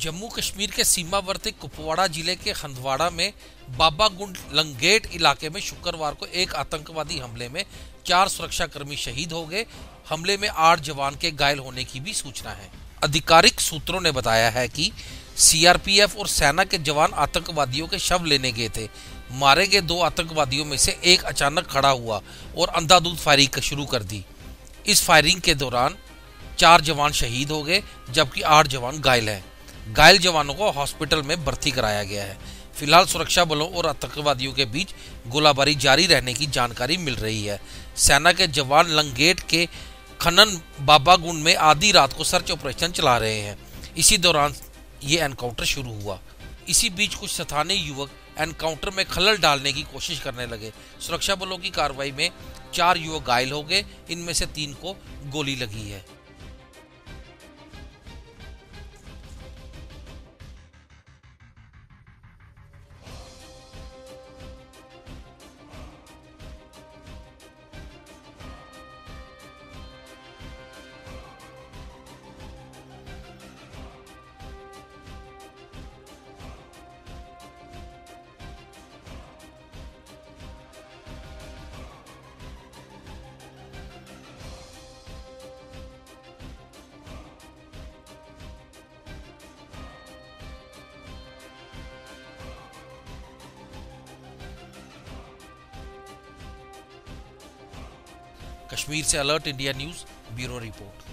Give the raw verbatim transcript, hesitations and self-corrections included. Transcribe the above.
जम्मू कश्मीर के सीमावर्ती कुपवाड़ा जिले के हंदवाड़ा में बाबा गुंड लंगेट इलाके में शुक्रवार को एक आतंकवादी हमले में चार सुरक्षाकर्मी शहीद हो गए। हमले में आठ जवान के घायल होने की भी सूचना है। आधिकारिक सूत्रों ने बताया है कि सीआरपीएफ और सेना के जवान आतंकवादियों के शव लेने गए थे। मारे गए दो आतंकवादियों में से एक अचानक खड़ा हुआ और अंधाधुंध फायरिंग शुरू कर दी। इस फायरिंग के दौरान चार जवान शहीद हो गए जबकि आठ जवान घायल हैं। घायल जवानों को हॉस्पिटल में भर्ती कराया गया है। फिलहाल सुरक्षा बलों और आतंकवादियों के बीच गोलाबारी जारी रहने की जानकारी मिल रही है। सेना के जवान लंगेट के खनन बाबागुंड में आधी रात को सर्च ऑपरेशन चला रहे हैं। इसी दौरान ये एनकाउंटर शुरू हुआ। इसी बीच कुछ स्थानीय युवक एनकाउंटर में खलल डालने की कोशिश करने लगे। सुरक्षा बलों की कार्रवाई में चार युवक घायल हो गए, इनमें से तीन को गोली लगी है। कश्मीर से alert India news bureau report.